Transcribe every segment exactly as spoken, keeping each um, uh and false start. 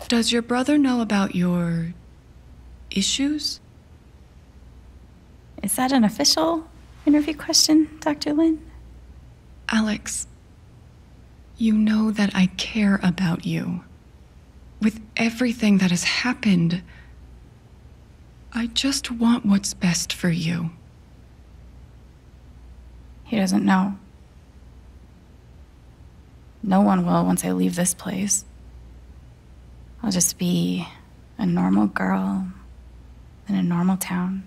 Does your brother know about your issues? Is that an official interview question, Doctor Lin? Alex, you know that I care about you. With everything that has happened, I just want what's best for you. He doesn't know. No one will once I leave this place. I'll just be a normal girl in a normal town.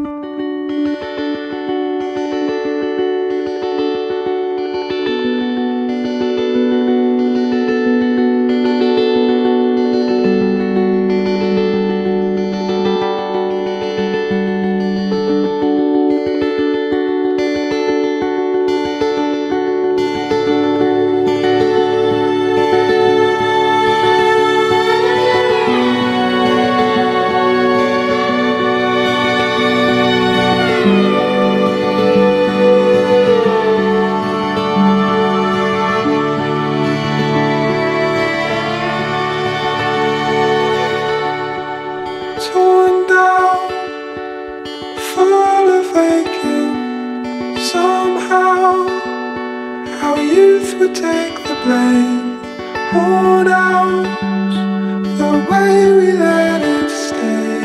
Torn down, full of aching. Somehow our youth would take the blame. Worn out the way we let it stay.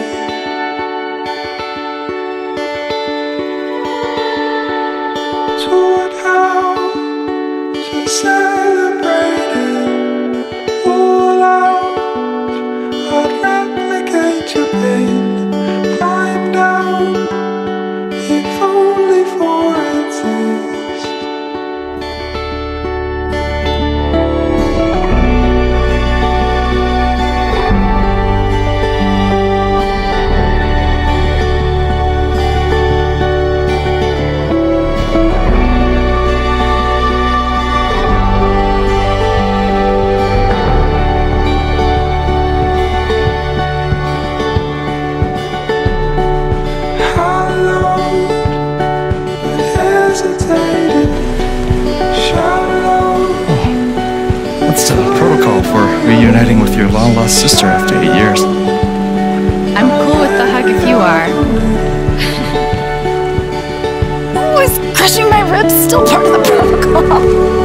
Taught how to celebrate it all out. I'd replicate your pain, climb down, if only for a taste. What's the protocol for reuniting with your long-lost sister after eight years? I'm cool with the hug if you are. Oh, is crushing my ribs still part of the protocol?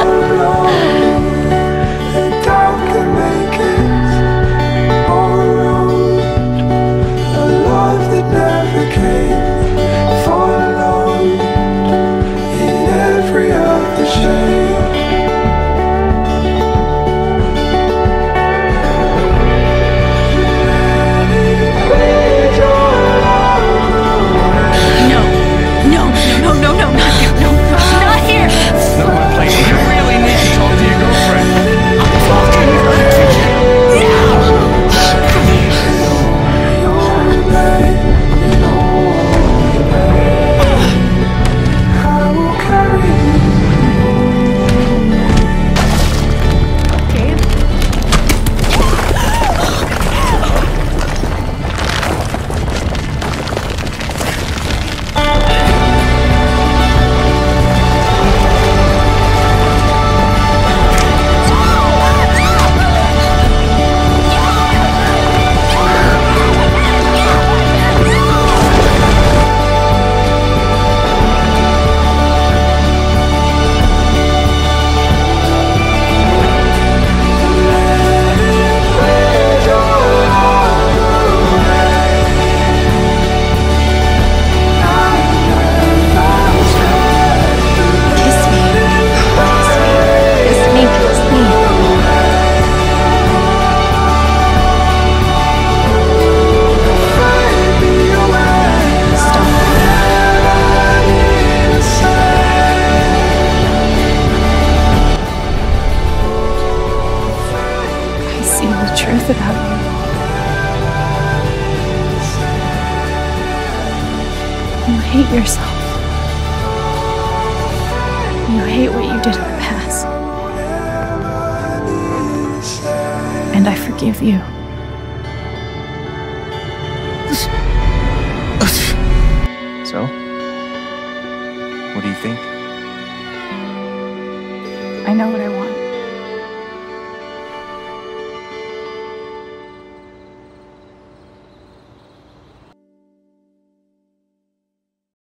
Truth about you. You hate yourself. You hate what you did in the past. And I forgive you. So? What do you think? I know what I want.